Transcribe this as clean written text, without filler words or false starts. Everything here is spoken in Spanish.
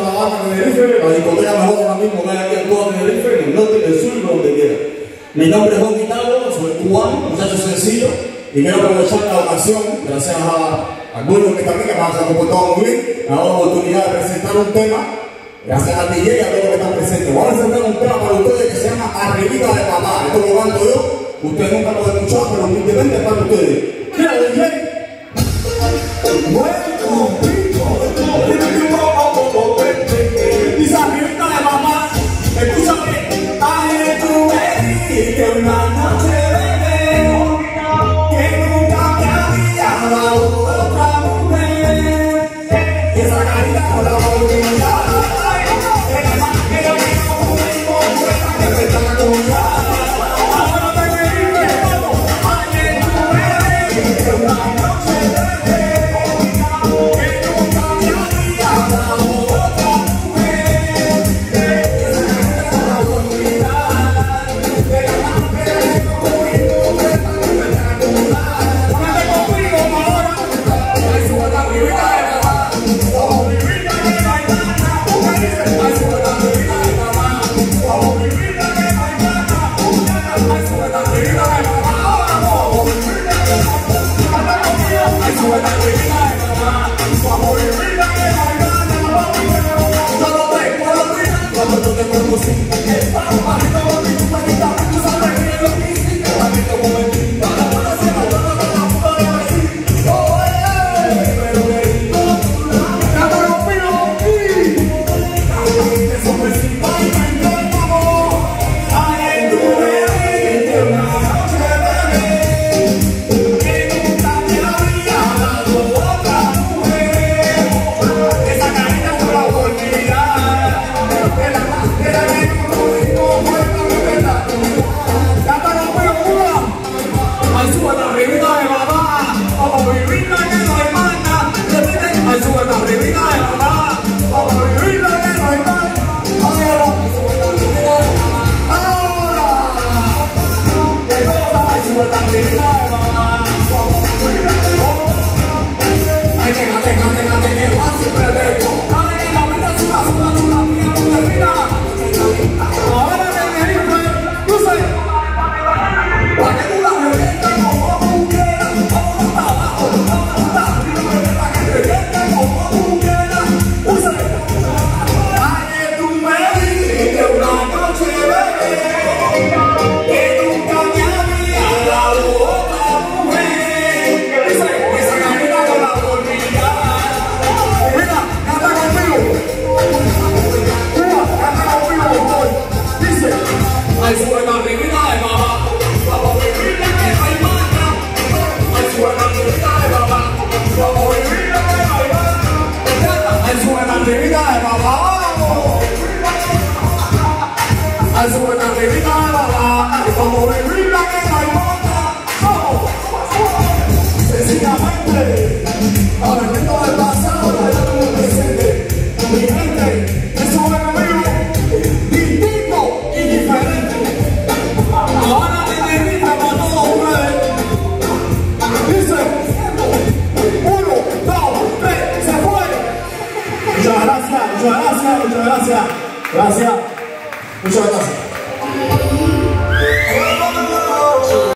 La Habana, Tenerife, la discoteca mejor ahora mismo que hay aquí en todo Tenerife, en el norte, en el sur, donde quiera. Mi nombre es Juan Guitardo, soy cubano, muchacho sencillo, y quiero aprovechar la ocasión, gracias a algunos que también me han comportado muy bien, me ha dado la oportunidad de presentar un tema, gracias a DJ y a todos los que están presentes. Voy a presentar un tema para ustedes que se llama Arribita de Papá. Esto lo canto yo, ustedes nunca lo han escuchado, pero humildemente es para ustedes. Mira, DJ. Dice Arribita de Papá, escúchame. Ay, tú me que una noche bebé, que nunca te había dado otra mujer, y esa carita con la boquilla. Muchas gracias.